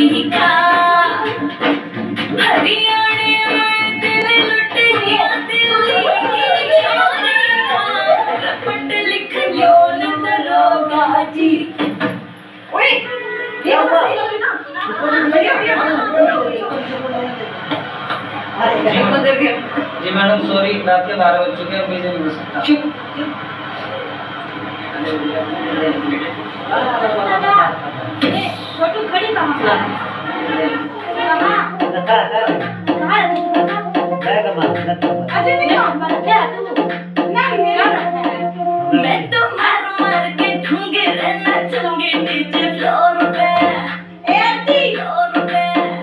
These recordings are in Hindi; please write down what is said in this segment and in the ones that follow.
चोरी का हरियाणे में दिल लुट गया दिल्ली की चोरी का रपट लिख लो न दरोगा जी। ओए ये सही लगी ना जी मैडम सॉरी रात के 12 बज चुके हैं, नहीं हो सकता। चुप छोटू खड़ी कहाँ मैं तो मार मार के ढूंढे रहना चूंगी डीजे फ्लोर पे फ्लोर पे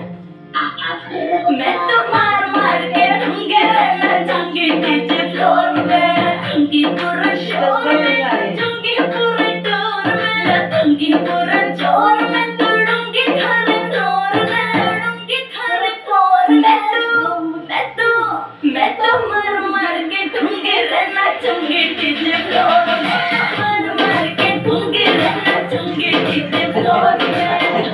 मैं तो मार मार के ढूंढे रहना चूंगी डीजे फ्लोर पे चूंगी पूरा शोर में चूंगी पूरे टोर में चूंगी पूरा जोर में तोड़ूंगी थारे फ्लोर में तोड़ूंगी थारे फ्लोर मैं तो मार मार के ढूंढे रहना चूंगी डीजे फ्लोर में मार मार के ढूंढे रहना चूंगी डीजे फ्लोर में।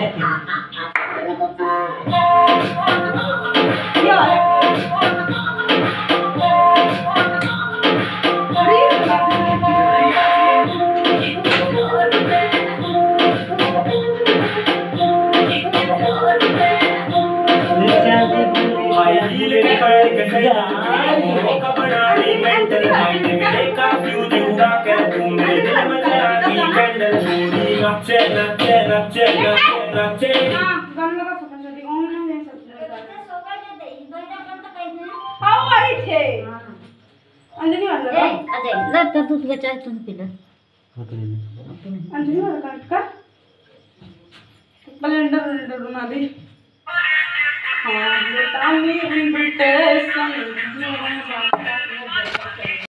अंजनी वाला अजय ला तो दूध का चाय तुम पी लो अंजनी वाला का ब्लेंडर बना दी। हाँ ये तामी इनविटेशन